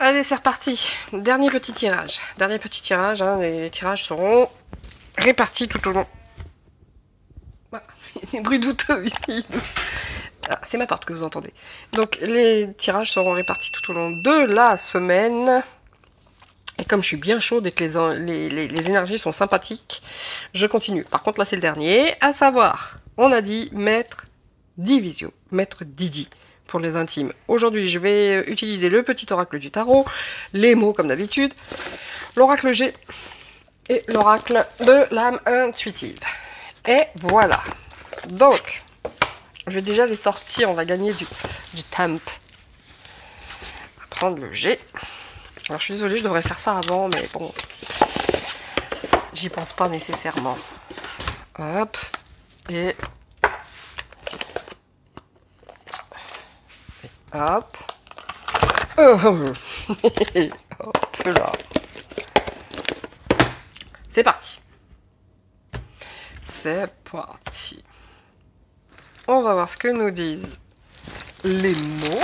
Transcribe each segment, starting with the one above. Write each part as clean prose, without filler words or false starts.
Allez, c'est reparti. Dernier petit tirage. Dernier petit tirage. Hein, les tirages seront répartis tout au long. Ah, il y a des bruits douteux ici. Ah, c'est ma porte que vous entendez. Donc, les tirages seront répartis tout au long de la semaine. Et comme je suis bien chaude et que les énergies sont sympathiques, je continue. Par contre, là, c'est le dernier. À savoir, on a dit maître Divisio, maître Didi. Pour les intimes. Aujourd'hui, je vais utiliser le petit oracle du tarot, les mots comme d'habitude, l'oracle G et l'oracle de l'âme intuitive. Et voilà. Donc, je vais déjà les sortir, on va gagner du temp. On va prendre le G. Alors, je suis désolée, je devrais faire ça avant, mais bon, j'y pense pas nécessairement. Hop, et... Hop. Hop là. C'est parti. C'est parti. On va voir ce que nous disent les mots.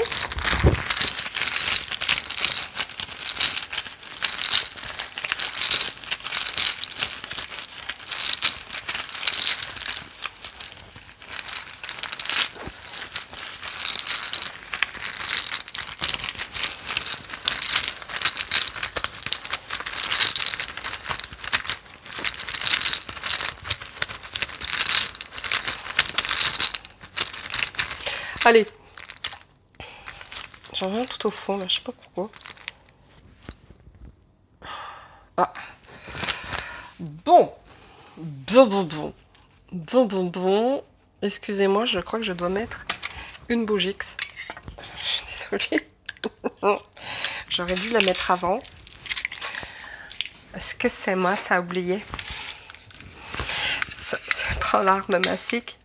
Allez, j'en viens tout au fond, là, je sais pas pourquoi. Ah. Bon. Bon. Excusez-moi, je crois que je dois mettre une bougie. Désolée. J'aurais dû la mettre avant. Est-ce que c'est moi, ça a oublié? Ça prend l'arme massique.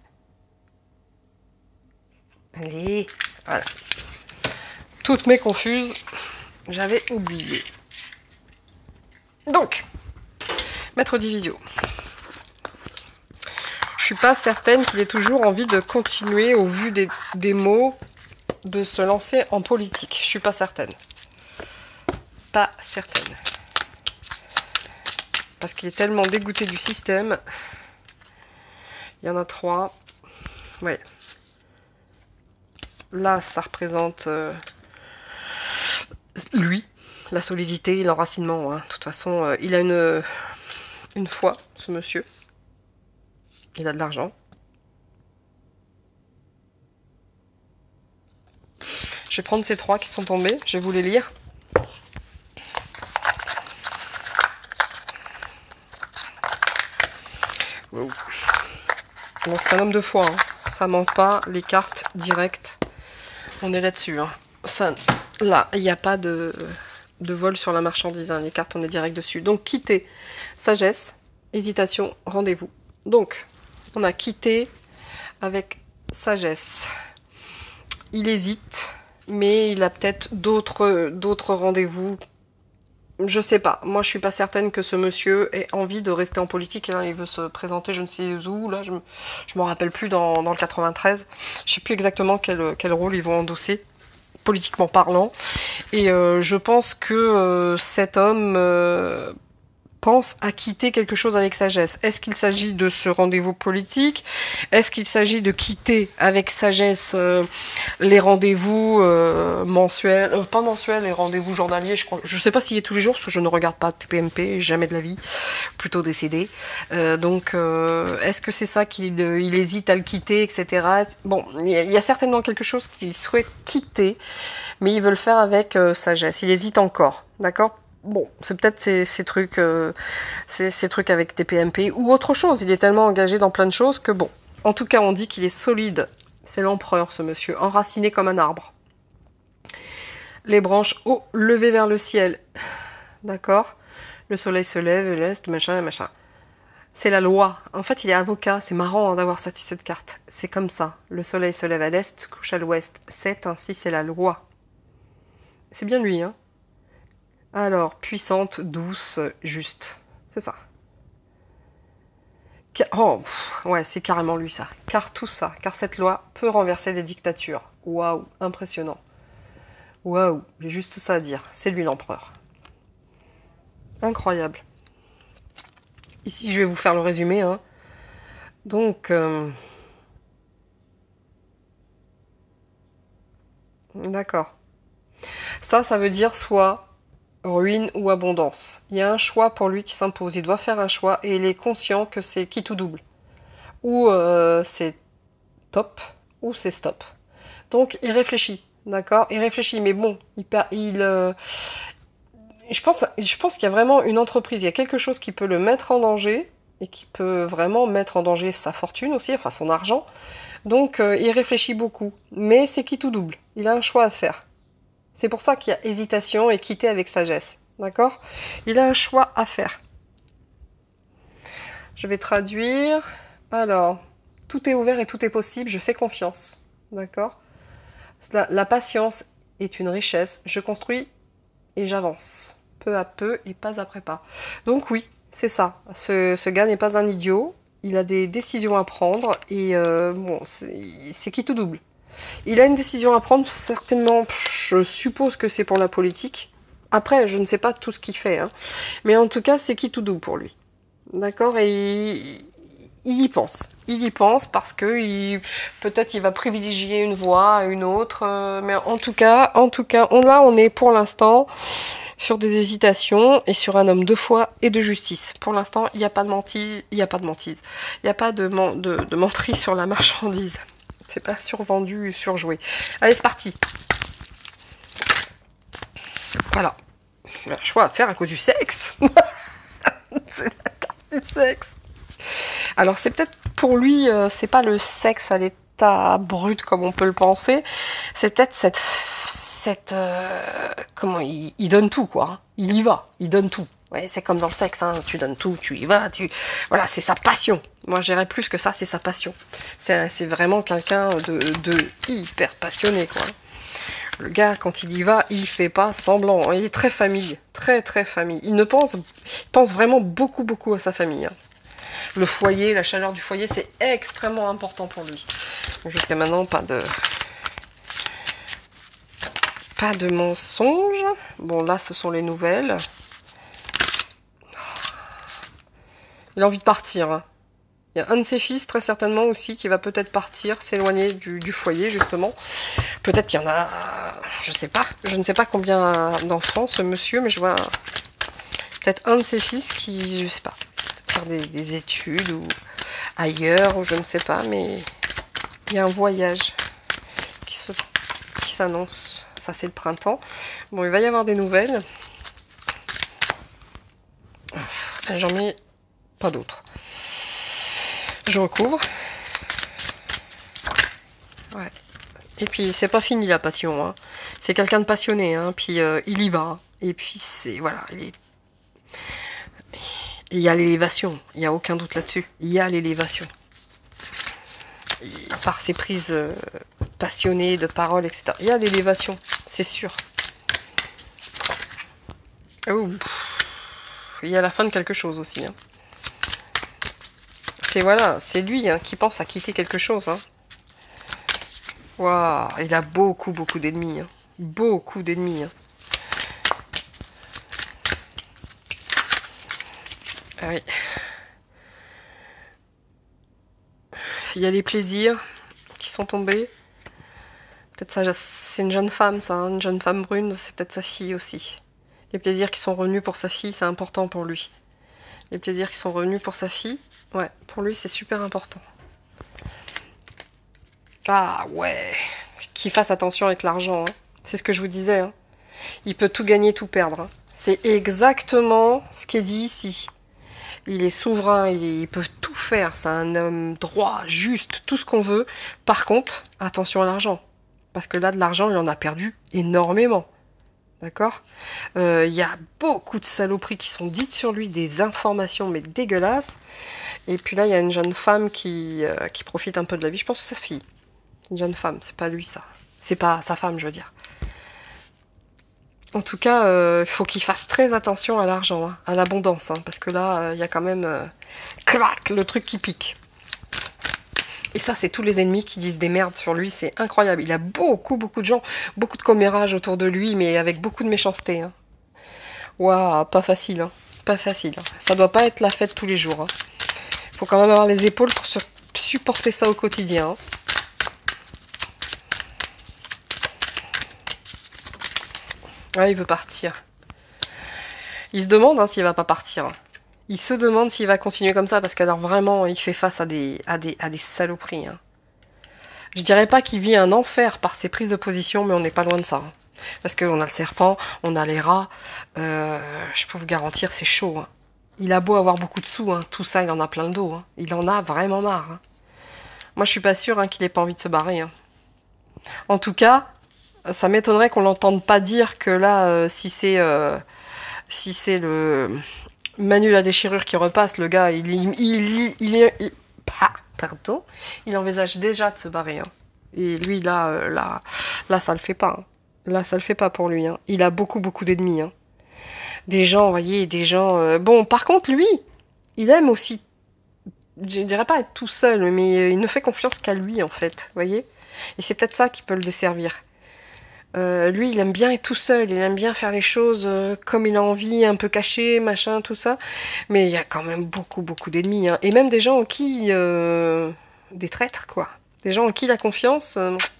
Allez, voilà. Toutes mes confuses, j'avais oublié. Donc, maître Divisio. Je suis pas certaine qu'il ait toujours envie de continuer, au vu des mots, de se lancer en politique. Je suis pas certaine. Pas certaine. Parce qu'il est tellement dégoûté du système. Il y en a 3. Ouais. Là, ça représente lui, la solidité, l'enracinement. Hein. De toute façon, il a une foi, ce monsieur. Il a de l'argent. Je vais prendre ces 3 qui sont tombés. Je vais vous les lire. Wow. Bon, c'est un homme de foi. Hein. Ça manque pas. Les cartes directes. On est là-dessus. Hein. Ça, là, il n'y a pas de vol sur la marchandise. Hein. Les cartes, on est direct dessus. Donc, quitter, sagesse, hésitation, rendez-vous. Donc, on a quitté avec sagesse. Il hésite, mais il a peut-être d'autres rendez-vous. Je sais pas. Moi, je suis pas certaine que ce monsieur ait envie de rester en politique. Là, il veut se présenter, je ne sais où. Là, je m'en rappelle plus dans le 93. Je sais plus exactement quel rôle ils vont endosser, politiquement parlant. Et je pense que cet homme pense à quitter quelque chose avec sagesse. Est-ce qu'il s'agit de ce rendez-vous politique? Est-ce qu'il s'agit de quitter avec sagesse les rendez-vous mensuels, pas mensuels, les rendez-vous journaliers, je crois. Je sais pas s'il y est tous les jours, parce que je ne regarde pas TPMP, jamais de la vie, plutôt décédé. Donc, est-ce que c'est ça qu'il hésite à le quitter, etc. Bon, il y a certainement quelque chose qu'il souhaite quitter, mais il veut le faire avec sagesse. Il hésite encore, d'accord? Bon, c'est peut-être ces trucs avec TPMP ou autre chose. Il est tellement engagé dans plein de choses que bon. En tout cas, on dit qu'il est solide. C'est l'empereur, ce monsieur, enraciné comme un arbre. Les branches haut, levées vers le ciel. D'accord? Le soleil se lève, l'est, machin. C'est la loi. En fait, il est avocat. C'est marrant hein, d'avoir cette carte. C'est comme ça. Le soleil se lève à l'est, couche à l'ouest. C'est ainsi, c'est la loi. C'est bien lui, hein? Alors, puissante, douce, juste. C'est ça. Oh, ouais, c'est carrément lui, ça. Car tout ça, car cette loi peut renverser les dictatures. Waouh, impressionnant. Waouh, j'ai juste ça à dire. C'est lui l'empereur. Incroyable. Ici, je vais vous faire le résumé. Hein. Donc, d'accord. Ça veut dire soit ruine ou abondance. Il y a un choix pour lui qui s'impose. Il doit faire un choix et il est conscient que c'est quitte ou double. Ou c'est top, ou c'est stop. Donc, il réfléchit. D'accord? Il réfléchit, mais bon, je pense qu'il y a vraiment une entreprise, il y a quelque chose qui peut le mettre en danger et qui peut vraiment mettre en danger sa fortune aussi, enfin son argent. Donc il réfléchit beaucoup, mais c'est quitte ou double. Il a un choix à faire. C'est pour ça qu'il y a hésitation et quitter avec sagesse. D'accord? Il a un choix à faire. Je vais traduire. Alors, tout est ouvert et tout est possible, je fais confiance. D'accord? La patience est une richesse. Je construis et j'avance. Peu à peu et pas après pas. Donc oui, c'est ça. Ce gars n'est pas un idiot. Il a des décisions à prendre et bon, c'est qui tout double. Il a une décision à prendre, certainement, je suppose que c'est pour la politique. Après, je ne sais pas tout ce qu'il fait. Hein. Mais en tout cas, c'est qui tout double pour lui. D'accord? Et il y pense. Il y pense parce que peut-être il va privilégier une voie à une autre. Mais en tout cas, là, on est pour l'instant sur des hésitations et sur un homme de foi et de justice. Pour l'instant, il n'y a pas de mentise, il n'y a pas de menterie sur la marchandise. C'est pas survendu et surjoué. Allez, c'est parti. Voilà. Un choix à faire à cause du sexe. C'est la carte du sexe. Alors c'est peut-être pour lui, c'est pas le sexe à l'état brut comme on peut le penser. C'est peut-être comment il donne tout quoi. Hein. Il y va, il donne tout. Ouais, c'est comme dans le sexe, hein. Tu donnes tout, tu y vas, voilà, c'est sa passion. Moi, j'irais plus que ça, c'est sa passion. C'est vraiment quelqu'un de hyper passionné, quoi. Le gars, quand il y va, il fait pas semblant. Il est très famille, très très famille. Il pense vraiment beaucoup beaucoup à sa famille. Hein. Le foyer, la chaleur du foyer, c'est extrêmement important pour lui. Jusqu'à maintenant, pas de mensonges. Bon, là, ce sont les nouvelles. Il a envie de partir. Hein. Il y a un de ses fils, très certainement aussi, qui va peut-être partir, s'éloigner du foyer, justement. Peut-être qu'il y en a... Je sais pas. Je ne sais pas combien d'enfants, ce monsieur, mais je vois... Peut-être un de ses fils qui, je sais pas, peut-être faire des études ou ailleurs, ou je ne sais pas, mais il y a un voyage qui s'annonce. Ça, c'est le printemps. Bon, il va y avoir des nouvelles. J'en mets pas d'autres. Je recouvre. Ouais. Et puis, c'est pas fini la passion. Hein. C'est quelqu'un de passionné. Hein. Puis, il y va. Et puis, c'est... Voilà, il y a l'élévation. Il n'y a aucun doute là-dessus. Il y a l'élévation. Par ses prises passionnées de paroles, etc. Il y a l'élévation. C'est sûr. Oh, il y a la fin de quelque chose aussi. Hein. C'est lui hein, qui pense à quitter quelque chose. Hein. Waouh, il a beaucoup d'ennemis. Hein. Beaucoup d'ennemis. Hein. Ah oui. Il y a les plaisirs qui sont tombés. Peut-être ça, c'est une jeune femme, ça, hein, une jeune femme brune, c'est peut-être sa fille aussi. Les plaisirs qui sont revenus pour sa fille, c'est important pour lui. Les plaisirs qui sont revenus pour sa fille, ouais, pour lui, c'est super important. Ah ouais, qu'il fasse attention avec l'argent, hein. C'est ce que je vous disais. Hein. Il peut tout gagner, tout perdre. Hein. C'est exactement ce qui est dit ici. Il est souverain, il peut tout faire. C'est un homme droit, juste, tout ce qu'on veut. Par contre, attention à l'argent. Parce que là, de l'argent, il en a perdu énormément. D'accord? Il y a beaucoup de saloperies qui sont dites sur lui, des informations, mais dégueulasses. Et puis là, il y a une jeune femme qui profite un peu de la vie. Je pense que c'est sa fille. Une jeune femme, c'est pas lui, ça. C'est pas sa femme, je veux dire. En tout cas, il faut qu'il fasse très attention à l'argent, hein, à l'abondance. Hein, parce que là, il y a quand même... clac, le truc qui pique. Et ça, c'est tous les ennemis qui disent des merdes sur lui, c'est incroyable. Il a beaucoup de gens, beaucoup de commérages autour de lui, mais avec beaucoup de méchanceté. Hein. Waouh, pas facile, hein. Pas facile. Hein. Ça doit pas être la fête tous les jours. Hein. Faut quand même avoir les épaules pour supporter ça au quotidien. Hein. Ouais, il veut partir. Il se demande hein, s'il va pas partir. Il se demande s'il va continuer comme ça, parce qu'alors vraiment, il fait face à des saloperies. Hein. Je dirais pas qu'il vit un enfer par ses prises de position, mais on n'est pas loin de ça. Hein. Parce qu'on a le serpent, on a les rats. Je peux vous garantir, c'est chaud. Hein. Il a beau avoir beaucoup de sous, hein, tout ça, il en a plein le dos. Hein. Il en a vraiment marre. Hein. Moi, je suis pas sûre hein, qu'il ait pas envie de se barrer. Hein. En tout cas, ça m'étonnerait qu'on l'entende pas dire que là, si c'est le Manu la déchirure qui repasse, le gars, pardon, il envisage déjà de se barrer. Hein. Et lui, là, ça le fait pas. Hein. Là, ça le fait pas pour lui. Hein. Il a beaucoup d'ennemis. Hein. Des gens, vous voyez, des gens... Bon, par contre, lui, il aime aussi... Je dirais pas être tout seul, mais il ne fait confiance qu'à lui, en fait. Vous voyez. Et c'est peut-être ça qui peut le desservir. Lui, il aime bien être tout seul, il aime bien faire les choses comme il a envie, un peu caché, machin, tout ça. Mais il y a quand même beaucoup d'ennemis. Hein. Et même des gens en qui... des traîtres, quoi. Des gens en qui la confiance...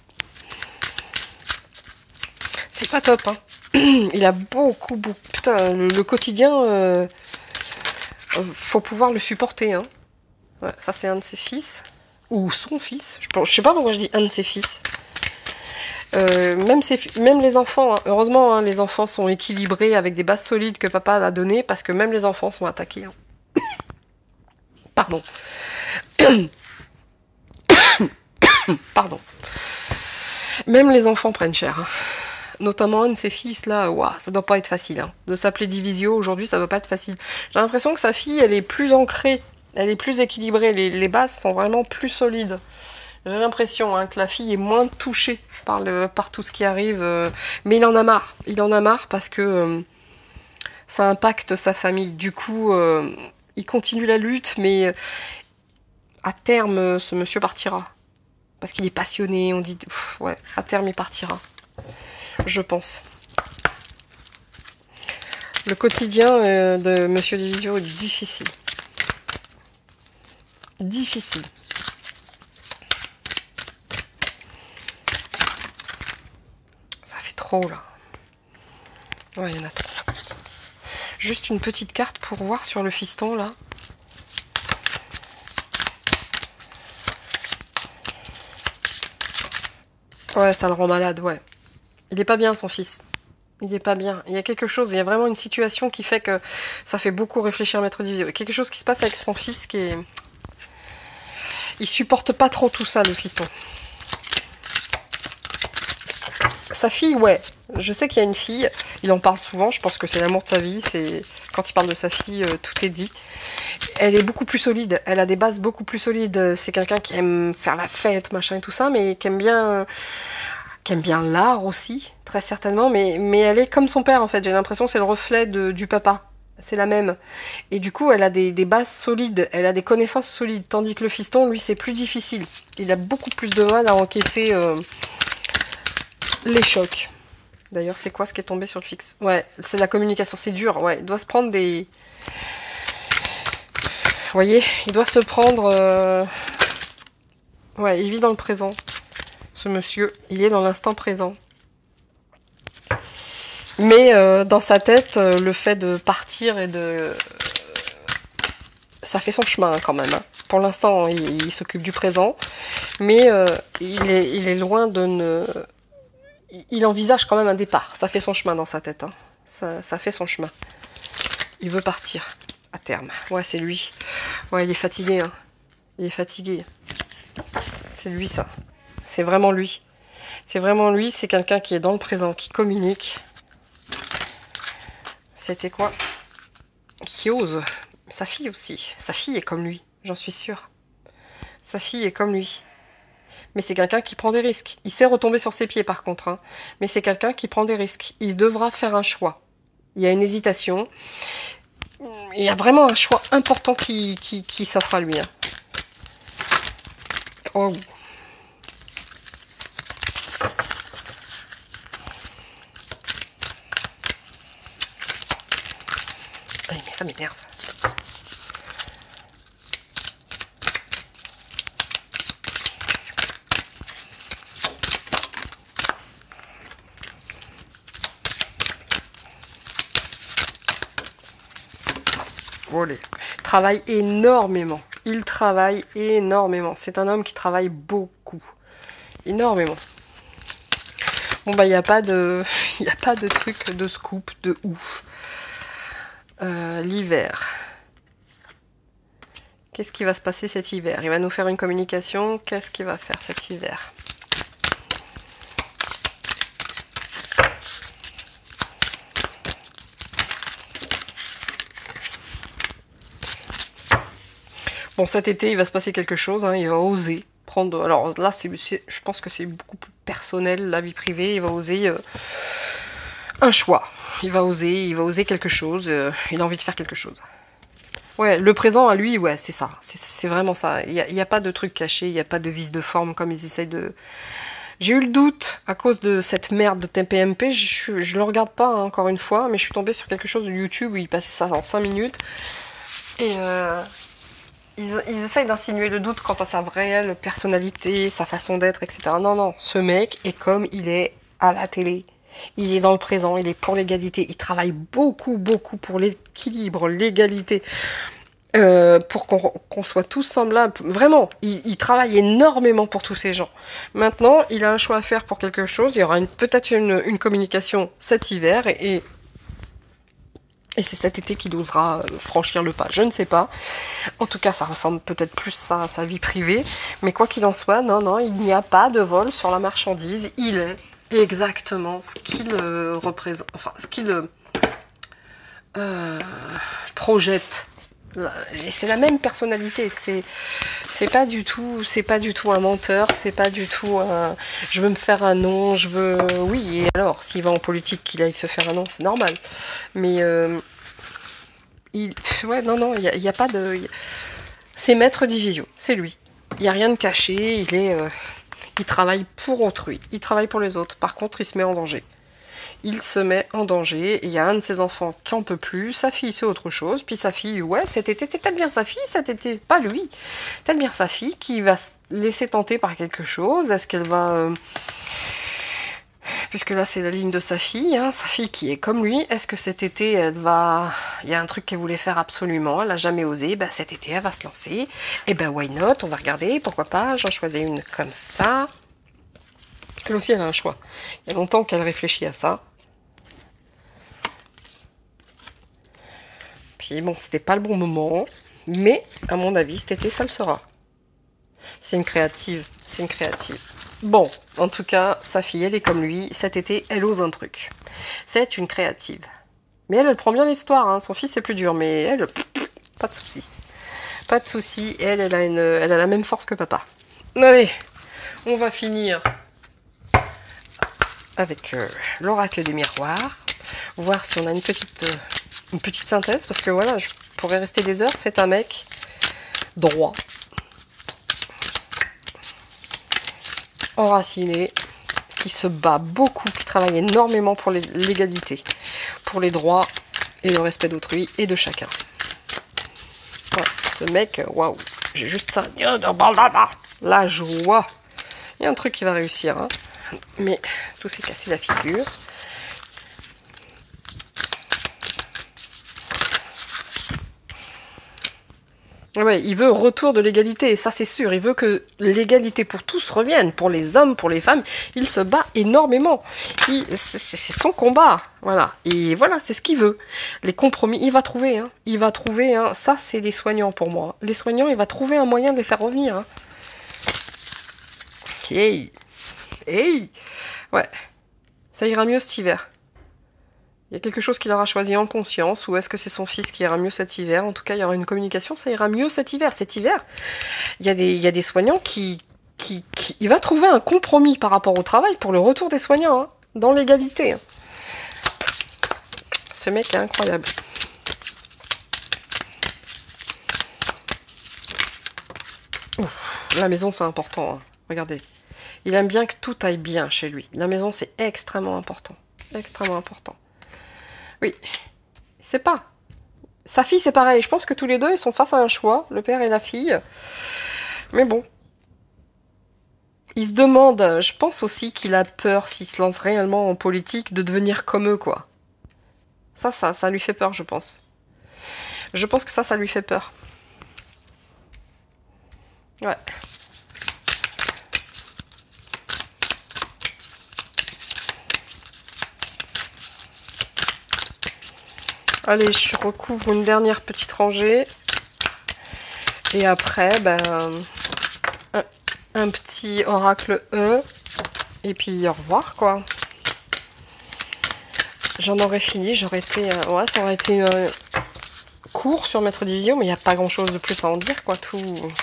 c'est pas top, hein. Il a beaucoup... Putain, le quotidien... faut pouvoir le supporter, hein. Ouais, ça, c'est un de ses fils. Ou son fils. Je sais pas pourquoi je dis un de ses fils. Même les enfants, hein. Heureusement, hein, les enfants sont équilibrés avec des bases solides que papa a données, parce que même les enfants sont attaqués. Hein. Pardon. Pardon. Même les enfants prennent cher. Hein. Notamment un de ses fils là, ouah, ça doit pas être facile. Hein. De s'appeler Divisio aujourd'hui, ça doit pas être facile. J'ai l'impression que sa fille, elle est plus ancrée, elle est plus équilibrée, les bases sont vraiment plus solides. J'ai l'impression hein, que la fille est moins touchée par tout ce qui arrive. Mais il en a marre. Il en a marre parce que ça impacte sa famille. Du coup, il continue la lutte, mais à terme, ce monsieur partira. Parce qu'il est passionné, on dit... ouais, à terme, il partira. Je pense. Le quotidien de monsieur Divisio est difficile. Difficile. Trop là. Ouais, il y en a trop. Juste une petite carte pour voir sur le fiston là. Ouais, ça le rend malade, ouais. Il est pas bien son fils. Il est pas bien. Il y a quelque chose, il y a vraiment une situation qui fait que ça fait beaucoup réfléchir Maître Divisio. Il y a quelque chose qui se passe avec son fils qui est... Il supporte pas trop tout ça, le fiston. Sa fille, ouais. Je sais qu'il y a une fille. Il en parle souvent. Je pense que c'est l'amour de sa vie. C'est quand il parle de sa fille, tout est dit. Elle est beaucoup plus solide. Elle a des bases beaucoup plus solides. C'est quelqu'un qui aime faire la fête, machin et tout ça, mais qui aime bien l'art aussi, très certainement. Mais elle est comme son père en fait. J'ai l'impression que c'est le reflet du papa. C'est la même. Et du coup, elle a des bases solides. Elle a des connaissances solides. Tandis que le fiston, lui, c'est plus difficile. Il a beaucoup plus de mal à encaisser. Les chocs. D'ailleurs, c'est quoi ce qui est tombé sur le fixe? Ouais, c'est la communication, c'est dur. Ouais, il doit se prendre des... Vous voyez, il doit se prendre... Ouais, il vit dans le présent. Ce monsieur, il est dans l'instant présent. Mais dans sa tête, le fait de partir et de... ça fait son chemin quand même. Hein. Pour l'instant, il s'occupe du présent. Mais il est loin de ne... Il envisage quand même un départ. Ça fait son chemin dans sa tête. Hein. Ça fait son chemin. Il veut partir à terme. Ouais, c'est lui. Ouais, il est fatigué. Hein. Il est fatigué. C'est lui, ça. C'est vraiment lui. C'est vraiment lui. C'est quelqu'un qui est dans le présent, qui communique. C'était quoi? Qui ose. Sa fille aussi. Sa fille est comme lui. J'en suis sûre. Sa fille est comme lui. Mais c'est quelqu'un qui prend des risques. Il sait retomber sur ses pieds par contre. Hein. Mais c'est quelqu'un qui prend des risques. Il devra faire un choix. Il y a une hésitation. Il y a vraiment un choix important qui s'offre à lui. Hein. Oh. Mais ça m'énerve. Allez. Travaille énormément. Il travaille énormément. C'est un homme qui travaille beaucoup. Énormément. Bon bah il n'y a pas de. Il n'y a pas de truc de scoop de ouf. L'hiver. Qu'est-ce qui va se passer cet hiver? Il va nous faire une communication. Qu'est-ce qu'il va faire cet hiver? Bon, cet été, il va se passer quelque chose, hein, il va oser prendre... Alors là, je pense que c'est beaucoup plus personnel, la vie privée, il va oser un choix. Il va oser quelque chose, il a envie de faire quelque chose. Ouais, le présent à lui, ouais, c'est ça, c'est vraiment ça. Il n'y a pas de truc caché, il n'y a pas de vice de forme comme ils essayent de... J'ai eu le doute à cause de cette merde de TPMP, je le regarde pas hein, encore une fois, mais je suis tombée sur quelque chose de YouTube où il passait ça en 5 minutes. Et... Ils essayent d'insinuer le doute quant à sa réelle personnalité, sa façon d'être, etc. Non, non, ce mec est comme il est à la télé. Il est dans le présent, il est pour l'égalité. Il travaille beaucoup, beaucoup pour l'équilibre, l'égalité. Pour qu'on soit tous semblables. Vraiment, il travaille énormément pour tous ces gens. Maintenant, il a un choix à faire pour quelque chose. Il y aura peut-être une communication cet hiver et c'est cet été qu'il osera franchir le pas, je ne sais pas. En tout cas, ça ressemble peut-être plus à sa vie privée. Mais quoi qu'il en soit, non, non, il n'y a pas de vol sur la marchandise. Il est exactement ce qu'il représente, enfin, ce qu'il projette. Et c'est la même personnalité. C'est pas du tout un menteur. C'est pas du tout un. Je veux me faire un nom. Je veux. Oui. Et alors, s'il va en politique, qu'il aille se faire un nom, c'est normal. Mais ouais, non, non, il y a pas de. C'est Maître Division. C'est lui. Il y a rien de caché. Il travaille pour autrui. Il travaille pour les autres. Par contre, il se met en danger. Il se met en danger, et il y a un de ses enfants qui en peut plus, sa fille c'est autre chose, puis sa fille, ouais, cet été, c'est peut-être bien sa fille, cet été, pas lui, peut-être bien sa fille qui va se laisser tenter par quelque chose, est-ce qu'elle va... Puisque là c'est la ligne de sa fille qui est comme lui, est-ce que cet été elle va... Il y a un truc qu'elle voulait faire absolument, elle n'a jamais osé, bah cet été elle va se lancer, et ben why not, on va regarder, pourquoi pas, j'en choisis une comme ça. Elle aussi elle a un choix, il y a longtemps qu'elle réfléchit à ça. Puis bon, c'était pas le bon moment, mais à mon avis, cet été, ça le sera. C'est une créative, c'est une créative. Bon, en tout cas, sa fille, elle est comme lui. Cet été, elle ose un truc. C'est une créative. Mais elle prend bien l'histoire, hein. Son fils, c'est plus dur, mais elle, pas de souci. Pas de souci. Elle a la même force que papa. Allez, on va finir avec l'oracle des miroirs. Voir si on a une petite synthèse, parce que voilà, je pourrais rester des heures. C'est un mec droit, enraciné, qui se bat beaucoup, qui travaille énormément pour l'égalité, pour les droits et le respect d'autrui et de chacun. Voilà, ce mec, waouh, j'ai juste ça. La joie. Il y a un truc qui va réussir, hein. Mais tout s'est cassé la figure. Ouais, il veut retour de l'égalité, et ça c'est sûr. Il veut que l'égalité pour tous revienne, pour les hommes, pour les femmes. Il se bat énormément. C'est son combat, voilà. Et voilà, c'est ce qu'il veut. Les compromis, il va trouver, hein. Il va trouver, hein. Ça c'est les soignants pour moi. Les soignants, il va trouver un moyen de les faire revenir, hein. Hey, hey, ouais, ça ira mieux cet hiver. Il y a quelque chose qu'il aura choisi en conscience, ou est-ce que c'est son fils qui ira mieux cet hiver? En tout cas, il y aura une communication, ça ira mieux cet hiver. Cet hiver, il y a des soignants il va trouver un compromis par rapport au travail pour le retour des soignants, hein, dans l'égalité. Ce mec est incroyable. Ouf, La maison, c'est important, hein. Regardez. Il aime bien que tout aille bien chez lui. La maison, c'est extrêmement important. Extrêmement important. Oui. C'est pas. Sa fille, c'est pareil. Je pense que tous les deux, ils sont face à un choix, le père et la fille. Mais bon. Il se demande, je pense aussi qu'il a peur, s'il se lance réellement en politique, de devenir comme eux, quoi. Ça lui fait peur, je pense. Je pense que ça lui fait peur. Ouais. Allez, je recouvre une dernière petite rangée. Et après, ben, un petit oracle E. Et puis au revoir, quoi. J'en aurais fini, j'aurais été... ouais, ça aurait été court sur Maître Division, mais il n'y a pas grand-chose de plus à en dire, quoi. Tout...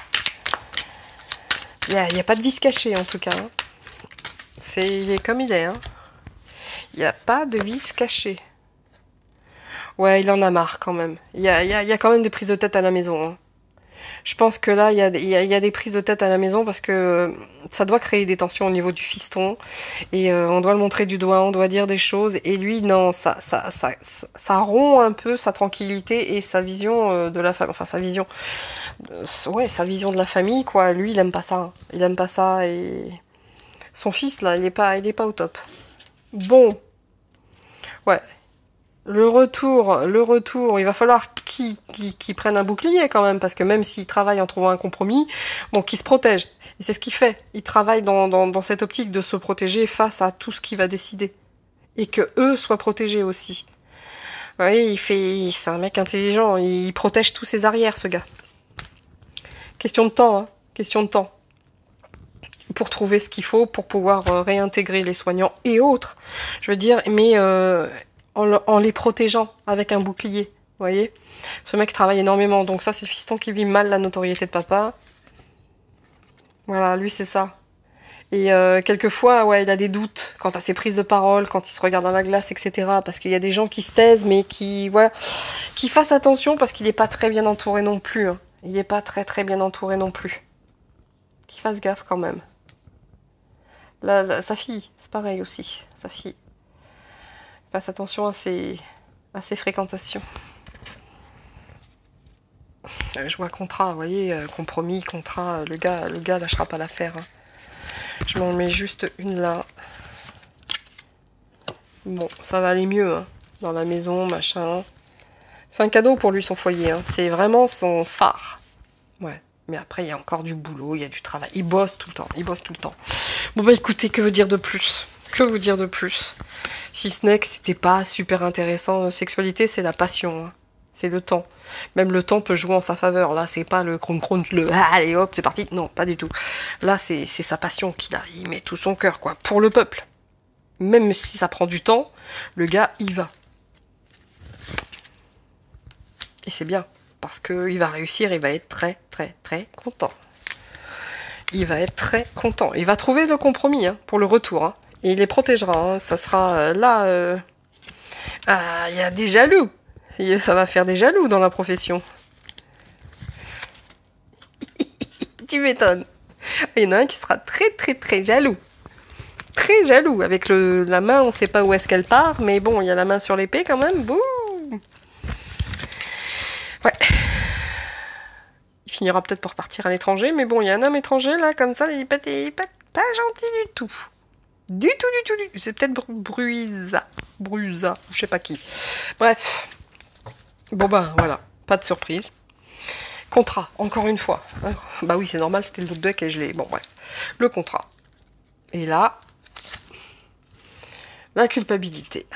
Il n'y a pas de vis caché, en tout cas. Hein. Il est comme il est. Hein. Il n'y a pas de vis caché. Ouais, il en a marre, quand même. Il y a quand même des prises de tête à la maison. Hein. Je pense que là, il y a des prises de tête à la maison parce que ça doit créer des tensions au niveau du fiston. Et on doit le montrer du doigt, on doit dire des choses. Et lui, non, ça rompt un peu sa tranquillité et sa vision de la famille. Enfin, sa vision... ouais, sa vision de la famille, quoi. Lui, il aime pas ça. Hein. Il aime pas ça et... Son fils, là, il est pas au top. Bon. Ouais. Le retour, il va falloir qu'il prenne un bouclier quand même, parce que même s'il travaille en trouvant un compromis, bon, qu'il se protège. Et c'est ce qu'il fait. Il travaille dans cette optique de se protéger face à tout ce qu'il va décider. Et que eux soient protégés aussi. Oui, c'est un mec intelligent, il protège tous ses arrières, ce gars. Question de temps, hein. Question de temps. Pour trouver ce qu'il faut, pour pouvoir réintégrer les soignants et autres. Je veux dire, mais... en les protégeant avec un bouclier, vous voyez. Ce mec travaille énormément, donc ça c'est le fiston qui vit mal la notoriété de papa. Voilà, lui c'est ça. Et quelquefois, ouais, il a des doutes quant à ses prises de parole, quand il se regarde dans la glace, etc. Parce qu'il y a des gens qui se taisent, mais qui fassent attention parce qu'il n'est pas très bien entouré non plus. Hein. Il n'est pas très bien entouré non plus. Qu'il fasse gaffe quand même. Sa fille, c'est pareil aussi, sa fille. Fasse attention à ses fréquentations. Je vois contrat, vous voyez, compromis, contrat, le gars lâchera pas l'affaire. Hein. Je m'en mets juste une là. Bon, ça va aller mieux, hein, dans la maison, machin. C'est un cadeau pour lui, son foyer. Hein. C'est vraiment son phare. Ouais. Mais après, il y a encore du boulot, il y a du travail. Il bosse tout le temps. Bon bah écoutez, que vous dire de plus ? Que vous dire de plus ? Si ce n'est que c'était pas super intéressant. Sexualité, c'est la passion. Hein. C'est le temps. Même le temps peut jouer en sa faveur. Là, c'est pas le crunch, le allez hop, c'est parti. Non, pas du tout. Là, c'est sa passion qu'il a. Il met tout son cœur, quoi. Pour le peuple. Même si ça prend du temps, le gars, il va. Et c'est bien. Parce qu'il va réussir, il va être très content. Il va être très content. Il va trouver le compromis hein, pour le retour. Hein. Et il les protégera. Hein. Ça sera là... Ah, il y a des jaloux. Ça va faire des jaloux dans la profession. Tu m'étonnes. Il y en a un qui sera très jaloux. Très jaloux. Avec la main, on ne sait pas où est-ce qu'elle part. Mais bon, il y a la main sur l'épée quand même. Bouh. Ouais. Il finira peut-être par partir à l'étranger. Mais bon, il y a un homme étranger là, comme ça. Il n'est pas gentil du tout. Du tout. C'est peut-être Bruisa, je sais pas qui. Bref. Bon ben voilà, pas de surprise. Contrat, encore une fois. Bah oui, c'est normal, c'était le look deck et je l'ai... Bon bref. Le contrat. Et là... La culpabilité.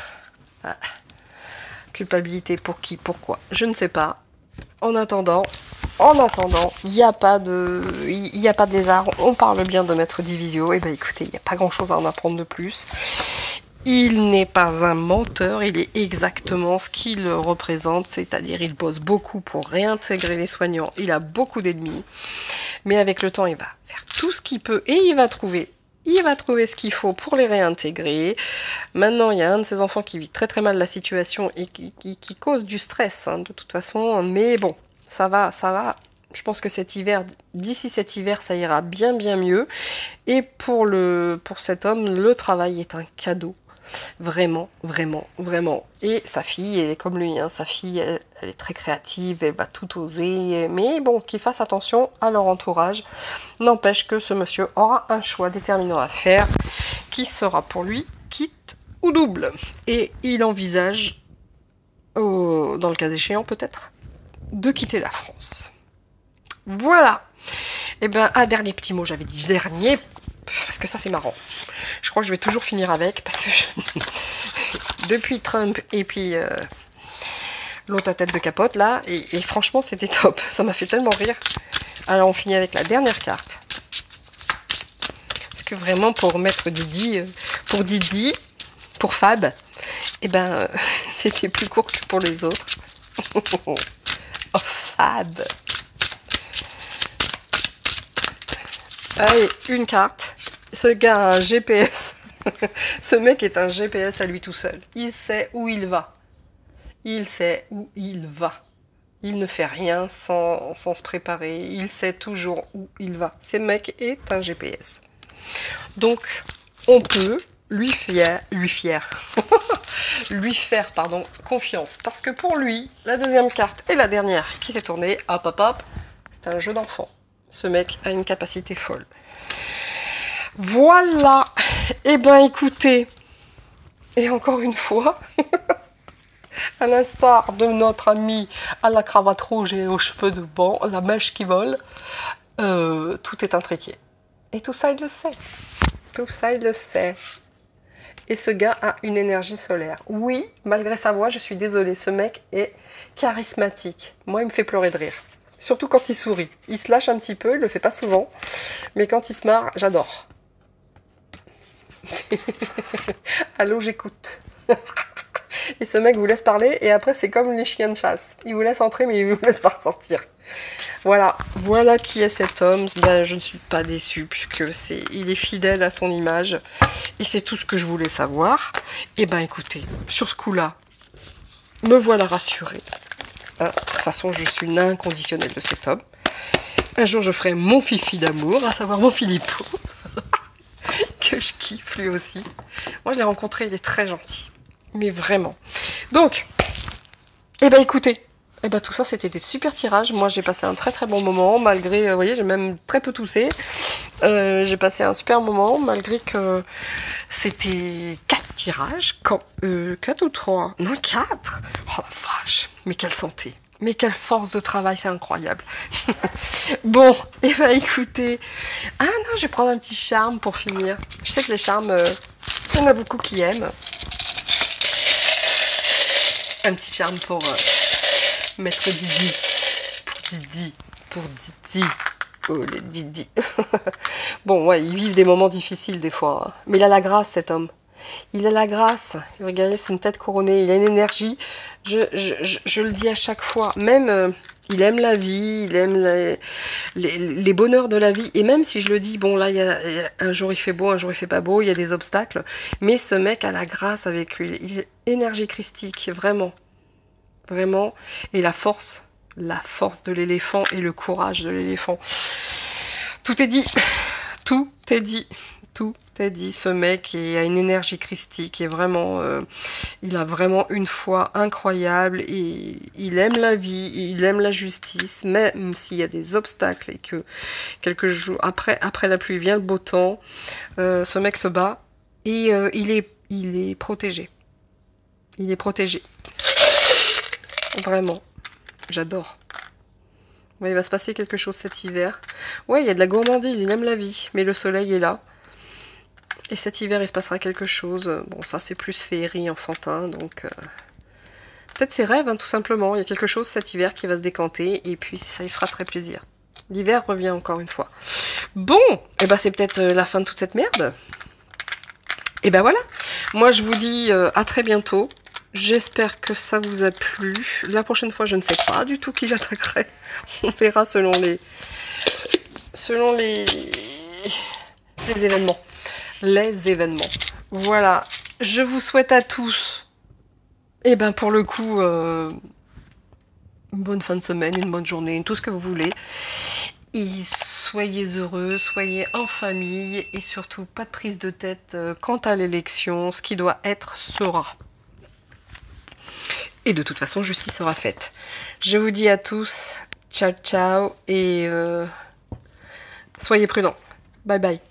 Culpabilité pour qui, pourquoi, je ne sais pas. En attendant, il n'y a pas de lézard. On parle bien de Maître Divisio. Et ben écoutez, il n'y a pas grand chose à en apprendre de plus. Il n'est pas un menteur, il est exactement ce qu'il représente, c'est-à-dire il bosse beaucoup pour réintégrer les soignants, il a beaucoup d'ennemis, mais avec le temps il va faire tout ce qu'il peut et il va trouver ce qu'il faut pour les réintégrer. Maintenant il y a un de ses enfants qui vit très mal la situation et qui cause du stress hein, de toute façon, mais bon, ça va Je pense que cet hiver, d'ici cet hiver, ça ira bien mieux. Et pour cet homme, le travail est un cadeau. Vraiment. Et sa fille, elle est comme lui, hein. Sa fille, elle est très créative, elle va tout oser. Mais bon, qu'il fasse attention à leur entourage. N'empêche que ce monsieur aura un choix déterminant à faire, qui sera pour lui quitte ou double. Et il envisage, dans le cas échéant peut-être, de quitter la France. Voilà. Et ben, un dernier petit mot, j'avais dit dernier, parce que ça c'est marrant. Je crois que je vais toujours finir avec, parce que depuis Trump et puis l'autre à tête de capote là, et franchement c'était top, ça m'a fait tellement rire. Alors on finit avec la dernière carte. Parce que vraiment pour mettre Didi, pour Fab, et ben c'était plus court que pour les autres. Oh Fab. Allez, une carte. Ce gars a un GPS. Ce mec est un GPS à lui tout seul. Il sait où il va. Il sait où il va. Il ne fait rien sans se préparer. Il sait toujours où il va. Ce mec est un GPS. Donc, on peut lui faire confiance. Parce que pour lui, la deuxième carte et la dernière qui s'est tournée, hop, c'est un jeu d'enfant. Ce mec a une capacité folle. Voilà. Eh ben écoutez, et encore une fois, à l'instar de notre ami à la cravate rouge et aux cheveux de banc, la mèche qui vole, tout est intriqué. Et tout ça, il le sait. Tout ça, il le sait. Et ce gars a une énergie solaire. Oui, malgré sa voix, je suis désolée, ce mec est charismatique. Moi, il me fait pleurer de rire. Surtout quand il sourit. Il se lâche un petit peu, il le fait pas souvent. Mais quand il se marre, j'adore. Allô, j'écoute. Et ce mec vous laisse parler et après c'est comme les chiens de chasse. Il vous laisse entrer mais il vous laisse pas ressortir. Voilà qui est cet homme. Ben, je ne suis pas déçue puisque il est fidèle à son image. Et c'est tout ce que je voulais savoir. Et ben écoutez, sur ce coup-là, me voilà rassurée. De toute façon, je suis une inconditionnelle de cet homme. Un jour, je ferai mon fifi d'amour, à savoir mon Philippot, que je kiffe lui aussi. Moi, je l'ai rencontré, il est très gentil. Mais vraiment. Donc, eh ben écoutez, tout ça, c'était des super tirages. Moi, j'ai passé un très bon moment, malgré, vous voyez, j'ai même très peu toussé. J'ai passé un super moment, malgré que c'était 4 tirages. 4 ou 3? Non, 4. Oh la vache, mais quelle santé. Mais quelle force de travail, c'est incroyable. Bon, écoutez. Ah non, je vais prendre un petit charme pour finir. Je sais que les charmes, il y en a beaucoup qui aiment. Un petit charme pour mettre Didi. Pour Didi. Oh, les Didi. Bon, ouais, ils vivent des moments difficiles des fois. Hein. Mais il a la grâce, cet homme. Il a la grâce. Regardez, c'est une tête couronnée. Il a une énergie. Je le dis à chaque fois. Même, il aime la vie. Il aime les bonheurs de la vie. Et même si je le dis, bon, là, un jour il fait beau, un jour il fait pas beau. Il y a des obstacles. Mais ce mec a la grâce avec lui. Il est énergie christique. Vraiment. Vraiment. Et la force de l'éléphant et le courage de l'éléphant. Tout est dit. Tout est dit. Tout est dit. Ce mec a une énergie christique et vraiment, il a vraiment une foi incroyable et il aime la vie, il aime la justice, même s'il y a des obstacles et que quelques jours après la pluie vient le beau temps, ce mec se bat et il est protégé. Il est protégé. Vraiment. J'adore. Ouais, il va se passer quelque chose cet hiver. Ouais, il y a de la gourmandise, il aime la vie, mais le soleil est là. Et cet hiver, il se passera quelque chose. Bon, ça, c'est plus féerie, enfantin, donc... peut-être ses rêves, hein, tout simplement. Il y a quelque chose cet hiver qui va se décanter, et puis ça lui fera très plaisir. L'hiver revient encore une fois. Bon, c'est peut-être la fin de toute cette merde. Et voilà. Moi, je vous dis à très bientôt. J'espère que ça vous a plu. La prochaine fois, je ne sais pas du tout qui j'attaquerai. On verra selon les événements. Les événements. Voilà. Je vous souhaite à tous, pour le coup, une bonne fin de semaine, une bonne journée, tout ce que vous voulez. Et soyez heureux, soyez en famille et surtout pas de prise de tête quant à l'élection. Ce qui doit être sera. Et de toute façon, justice sera faite. Je vous dis à tous, ciao ciao et soyez prudents. Bye bye.